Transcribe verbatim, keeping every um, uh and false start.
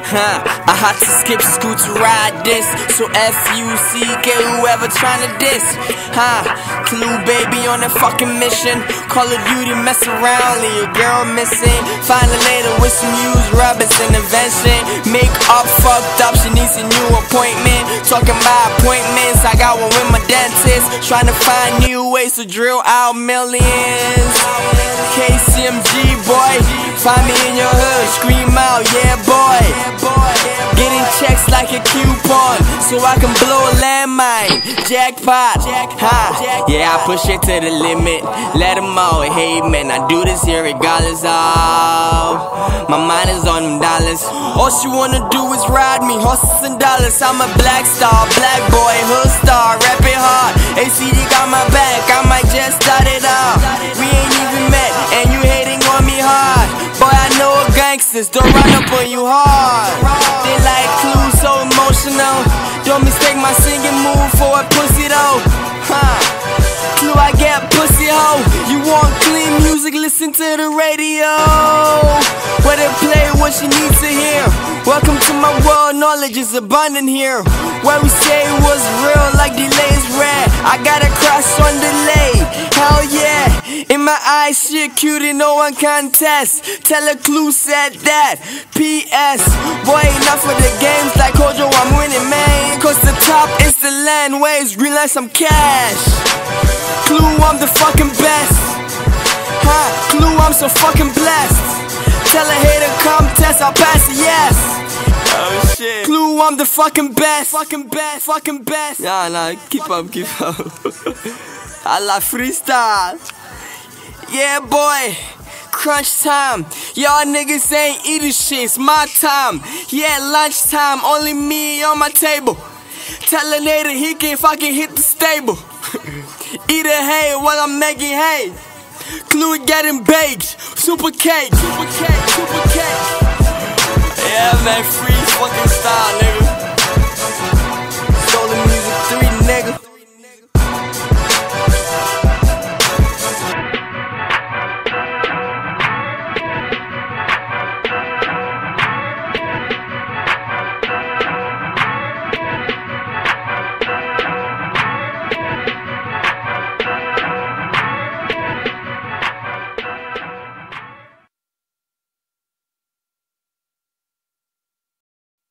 Huh, I had to skip school to ride this. So F U C K whoever tryna diss. Huh, Clue baby on a fucking mission. Call of Duty mess around, leave your girl missing. Find her later with some used rubbers intervention. Make up fucked up, she needs a new appointment. Talking about appointments, I got one with my dentist. Trying to find new ways to drill out millions. K C M G boy, find me in your hood, scream out, yeah boy. Getting checks like a coupon, so I can blow a landmine. Jackpot, huh? Yeah, I push it to the limit. Let them all hate, man. I do this here regardless of. My mind is on them dollars. All she wanna do is ride me, horses and dollars. I'm a black star, black boy, hood star, rap it hard. A C D got my back, I might just start it off. We ain't even met, and you hating on me hard. Boy, I know gangsters don't run up on you hard. They like Clue, so emotional. Don't mistake my singing move for a pussy though. Huh? Clue, I get pussy hoe. You want clean music? Listen to the radio. Where they play what you need to hear. Welcome to my world, knowledge is abundant here. Where we say what's real, like delay is rare. I got a crush on delay, hell yeah. In my eyes, she a cutie, no one can test. Tell a Clue said that. P S Boy, enough of the games like Kojo, I'm winning, man. Cause the top is the land, waves, realize some cash. Clue, I'm the fucking best. Huh, Clue, I'm so fucking blessed. Tell a hater come test, I'll pass it, yes. Oh shit. Clue, I'm the fucking best. Fucking best, fucking best. Nah, nah, keep up, keep up. I like freestyle. Yeah, boy. Crunch time. Y'all niggas ain't eating shit, it's my time. Yeah, lunchtime, only me on my table. Tell a nigga he can fucking hit the stable. Eat a hay while I'm making hay. Clue getting baked. Super cake, super cake, super cake. Yeah, man, free fucking style.